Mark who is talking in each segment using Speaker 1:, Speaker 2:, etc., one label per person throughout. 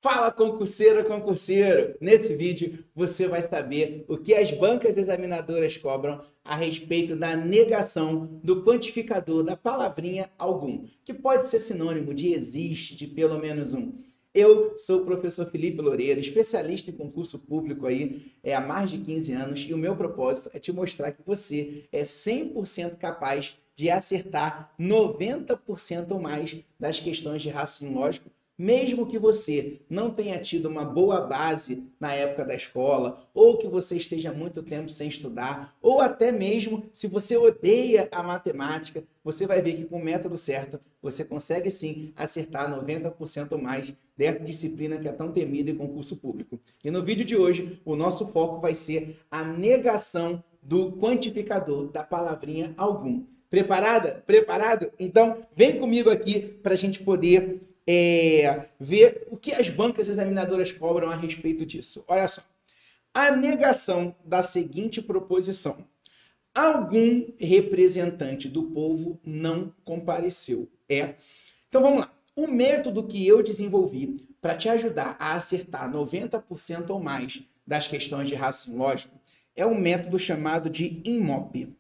Speaker 1: Fala, concurseira, concurseiro! Nesse vídeo você vai saber o que as bancas examinadoras cobram a respeito da negação do quantificador da palavrinha algum, que pode ser sinônimo de existe, de pelo menos um. Eu sou o professor Felipe Loureiro, especialista em concurso público há mais de 15 anos, e o meu propósito é te mostrar que você é 100% capaz de acertar 90% ou mais das questões de raciocínio lógico, mesmo que você não tenha tido uma boa base na época da escola, ou que você esteja muito tempo sem estudar, ou até mesmo se você odeia a matemática, você vai ver que com o método certo você consegue sim acertar 90% ou mais dessa disciplina que é tão temida em concurso público. E no vídeo de hoje, o nosso foco vai ser a negação do quantificador da palavrinha algum. Preparada? Preparado? Então, vem comigo aqui para a gente poder ver o que as bancas examinadoras cobram a respeito disso. Olha só. A negação da seguinte proposição. Algum representante do povo não compareceu. Então, vamos lá. O método que eu desenvolvi para te ajudar a acertar 90% ou mais das questões de raciocínio lógico é um método chamado de INMOP.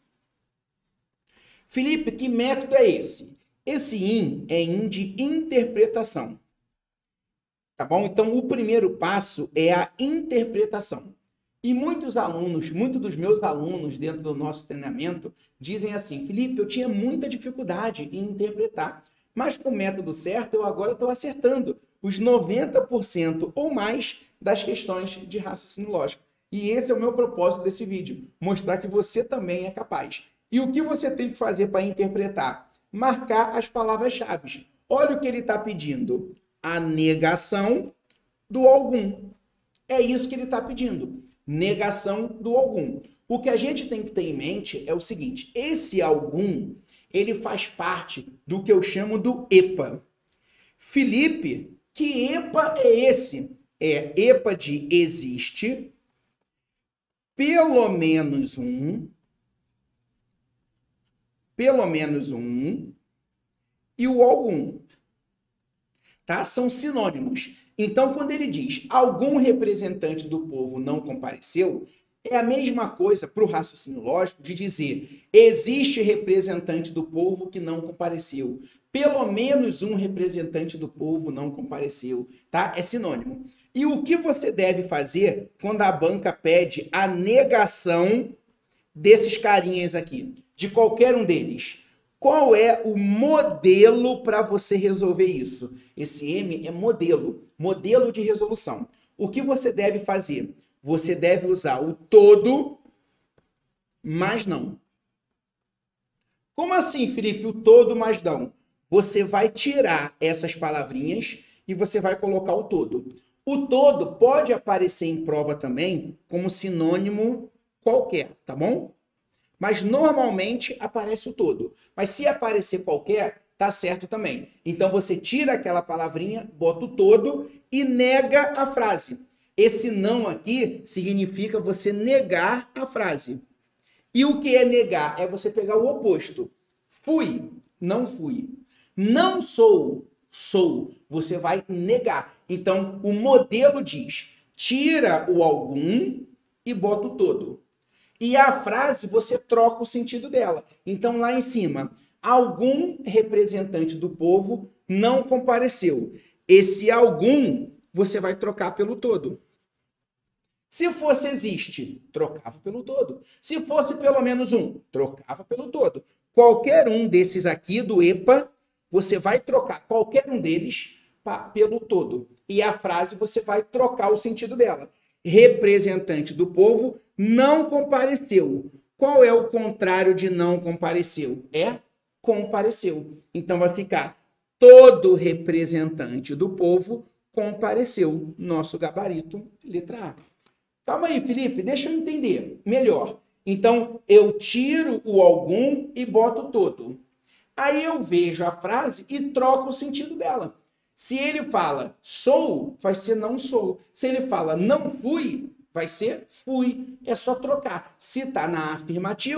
Speaker 1: Felipe, que método é esse? Esse IN é IN de interpretação. Tá bom? Então, o primeiro passo é a interpretação. E muitos dos meus alunos dentro do nosso treinamento dizem assim, Felipe, eu tinha muita dificuldade em interpretar, mas com o método certo eu agora estou acertando os 90% ou mais das questões de raciocínio lógico. E esse é o meu propósito desse vídeo, mostrar que você também é capaz. E o que você tem que fazer para interpretar? Marcar as palavras-chave. Olha o que ele está pedindo. A negação do algum. É isso que ele está pedindo. Negação do algum. O que a gente tem que ter em mente é o seguinte. Esse algum, ele faz parte do que eu chamo do EPA. Felipe, que EPA é esse? É EPA de existe, pelo menos um, e o algum. Tá? São sinônimos. Então, quando ele diz algum representante do povo não compareceu, é a mesma coisa para o raciocínio lógico de dizer existe representante do povo que não compareceu. Pelo menos um representante do povo não compareceu. Tá? É sinônimo. E o que você deve fazer quando a banca pede a negação desses carinhas aqui? De qualquer um deles. Qual é o modelo para você resolver isso? Esse M é modelo, modelo de resolução. O que você deve fazer? Você deve usar o todo, mas não. Como assim, Felipe? O todo, mas não. Você vai tirar essas palavrinhas e você vai colocar o todo. O todo pode aparecer em prova também como sinônimo qualquer, tá bom? Mas normalmente aparece o todo. Mas se aparecer qualquer, tá certo também. Então você tira aquela palavrinha, bota o todo e nega a frase. Esse não aqui significa você negar a frase. E o que é negar? É você pegar o oposto. Fui, não fui. Não sou, sou. Você vai negar. Então o modelo diz, tira o algum e bota o todo. E a frase, você troca o sentido dela. Então, lá em cima, algum representante do povo não compareceu. Esse algum, você vai trocar pelo todo. Se fosse existe, trocava pelo todo. Se fosse pelo menos um, trocava pelo todo. Qualquer um desses aqui do EPA, você vai trocar qualquer um deles pelo todo. E a frase, você vai trocar o sentido dela. Representante do povo não compareceu. Qual é o contrário de não compareceu? É compareceu. Então vai ficar todo representante do povo compareceu. Nosso gabarito, letra A. Calma aí, Felipe, deixa eu entender melhor. Então eu tiro o algum e boto todo. Aí eu vejo a frase e troco o sentido dela. Se ele fala sou, vai ser não sou. Se ele fala não fui, vai ser fui. É só trocar. Se está na afirmativa,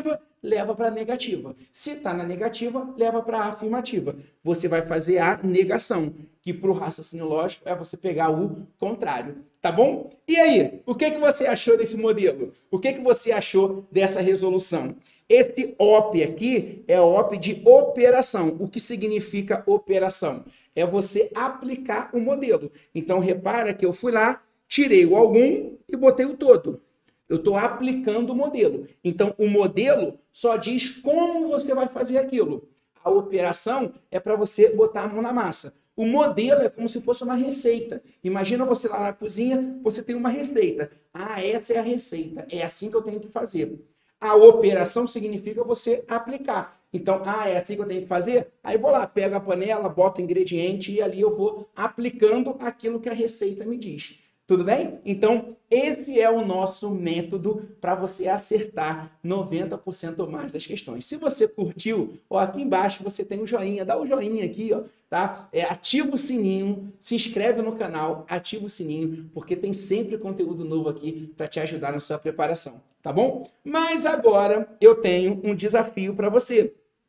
Speaker 1: leva para a negativa. Se está na negativa, leva para a afirmativa. Você vai fazer a negação, que para o raciocínio lógico é você pegar o contrário. Tá bom? E aí, o que você achou desse modelo? O que você achou dessa resolução? Esse OP aqui é OP de operação. O que significa operação? É você aplicar o modelo. Então, repara que eu fui lá, tirei o algum e botei o todo. Eu estou aplicando o modelo. Então, o modelo só diz como você vai fazer aquilo. A operação é para você botar a mão na massa. O modelo é como se fosse uma receita. Imagina você lá na cozinha, você tem uma receita. Ah, essa é a receita. É assim que eu tenho que fazer. A operação significa você aplicar. Então, é assim que eu tenho que fazer? Aí vou lá, pego a panela, boto o ingrediente e ali eu vou aplicando aquilo que a receita me diz. Tudo bem? Então, esse é o nosso método para você acertar 90% ou mais das questões. Se você curtiu, aqui embaixo você tem um joinha. Dá um joinha aqui, tá? Ativa o sininho, se inscreve no canal, ativa o sininho, porque tem sempre conteúdo novo aqui para te ajudar na sua preparação, tá bom? Mas agora eu tenho um desafio para você.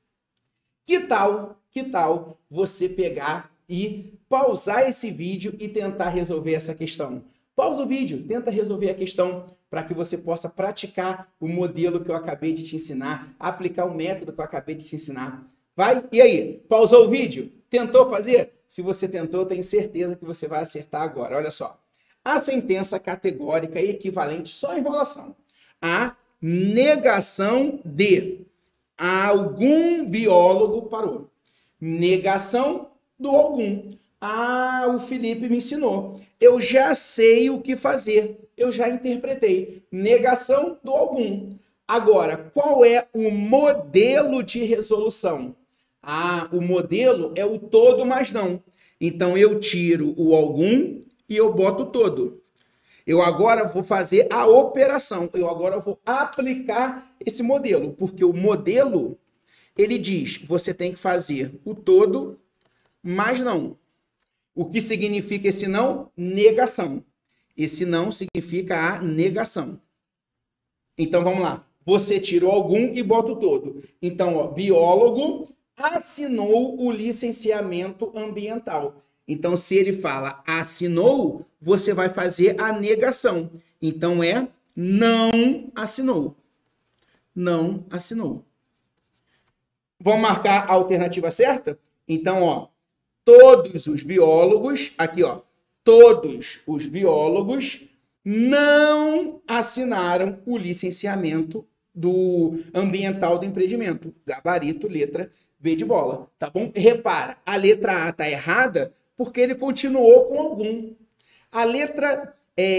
Speaker 1: Que tal você pegar e pausar esse vídeo e tentar resolver essa questão? Pausa o vídeo, tenta resolver a questão para que você possa praticar o modelo que eu acabei de te ensinar, aplicar o método que eu acabei de te ensinar. Vai? E aí? Pausou o vídeo? Tentou fazer? Se você tentou, eu tenho certeza que você vai acertar agora. Olha só. A sentença categórica e equivalente só enrolação. A negação de algum biólogo parou. Negação do algum. O Felipe me ensinou. Eu já sei o que fazer. Eu já interpretei. Negação do algum. Agora, qual é o modelo de resolução? O modelo é o todo, mas não. Então, eu tiro o algum e eu boto o todo. Eu agora vou fazer a operação. Eu agora vou aplicar esse modelo. Porque o modelo, ele diz que você tem que fazer o todo, mas não. O que significa esse não? Negação. Esse não significa a negação. Então, vamos lá. Você tira o algum e bota o todo. Então, biólogo assinou o licenciamento ambiental. Então, se ele fala assinou, você vai fazer a negação. Então, é não assinou. Não assinou. Vamos marcar a alternativa certa? Então, todos os biólogos, aqui, todos os biólogos não assinaram o licenciamento do ambiental do empreendimento. Gabarito, letra B de bola, tá bom? Repara, a letra A tá errada porque ele continuou com algum. A letra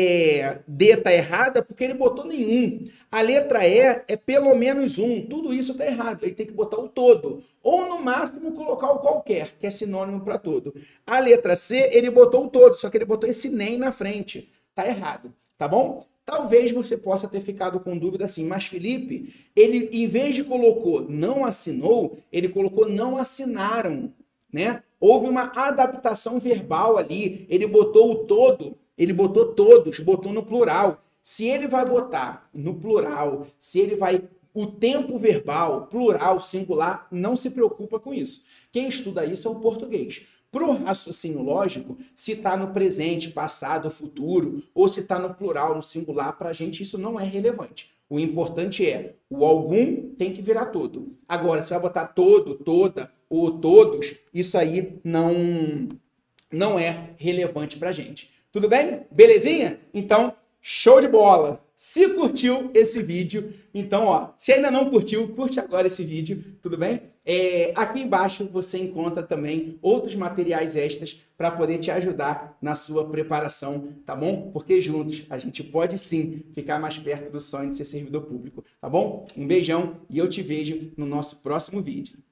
Speaker 1: D tá errada porque ele botou nenhum. A letra E é pelo menos um. Tudo isso tá errado. Ele tem que botar o todo. Ou, no máximo, colocar o qualquer, que é sinônimo para todo. A letra C, ele botou o todo, só que ele botou esse nem na frente. Tá errado, tá bom? Talvez você possa ter ficado com dúvida assim, mas Felipe, ele, em vez de colocou não assinou, ele colocou não assinaram, né? Houve uma adaptação verbal ali. Ele botou o todo. Ele botou todos, botou no plural. Se ele vai botar no plural, se ele vai... O tempo verbal, plural, singular, não se preocupa com isso. Quem estuda isso é o português. Para o raciocínio lógico, se está no presente, passado, futuro, ou se está no plural, no singular, para a gente isso não é relevante. O importante é, o algum tem que virar todo. Agora, se vai botar todo, toda ou todos, isso aí não é relevante para a gente. Tudo bem? Belezinha? Então, show de bola! Se curtiu esse vídeo, então, se ainda não curtiu, curte agora esse vídeo, tudo bem? Aqui embaixo você encontra também outros materiais extras para poder te ajudar na sua preparação, tá bom? Porque juntos a gente pode sim ficar mais perto do sonho de ser servidor público, tá bom? Um beijão e eu te vejo no nosso próximo vídeo.